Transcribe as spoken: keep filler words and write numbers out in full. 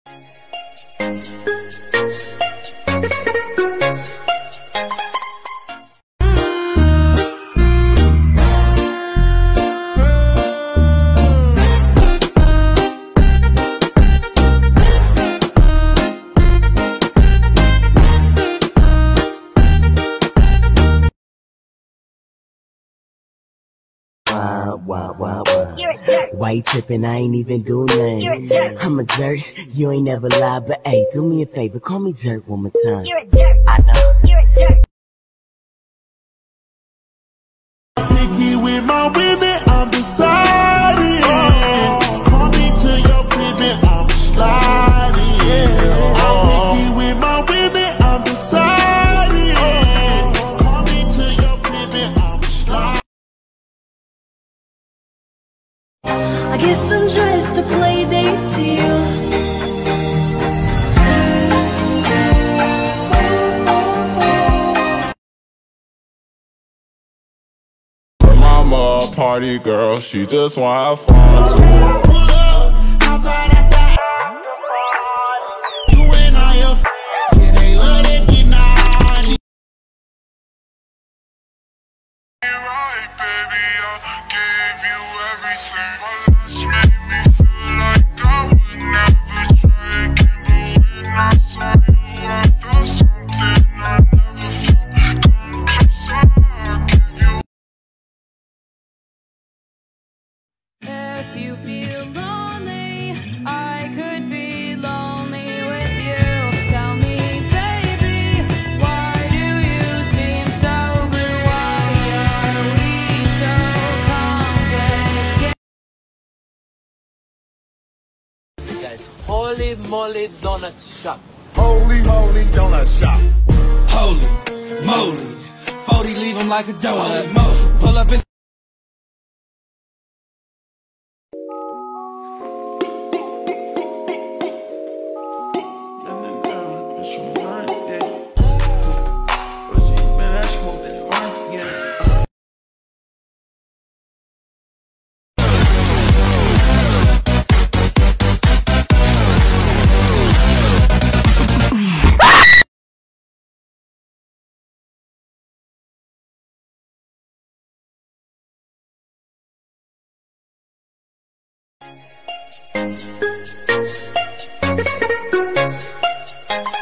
Wow, wow, wow, wow. You're a jerk. Why you trippin'? I ain't even do nothing. You're a jerk. I'm a jerk. You ain't never lied, but hey, do me a favor. Call me jerk one more time. You're a jerk. I know. You're a jerk. Picky with my women, I'm deciding. Oh. Call me to your crib and I'm sliding. Yeah. I'm picky with my women, I'm deciding. Oh. Call me to your crib and I'm sliding. I guess I'm just a play date to you. Mama, a party girl, she just wanna have fun too. Pull up, hop out at that. You and I are f***, yeah, they love that get naughty. Right, baby, I gave you everything. This made me feel like I would never try again. But when I saw you, I felt something I never felt. Come closer, I'll give you. If you feel lonely, I could be lonely with you. Tell me, baby, why do you seem so blue? Why are we so complicated? Guys, holy moly donut shop. Holy moly donut shop. Holy moly, forty leave him like a donut. Mo, pull up and Thank you.